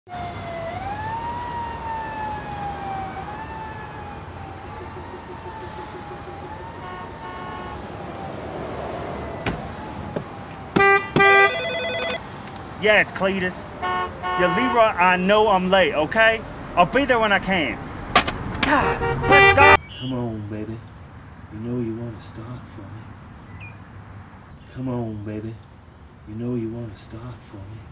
Yeah, it's Cletus. Yeah, Leroy, I know I'm late, okay? I'll be there when I can. God, let's go! Come on, baby. You know you want to start for me. Come on, baby. You know you want to start for me.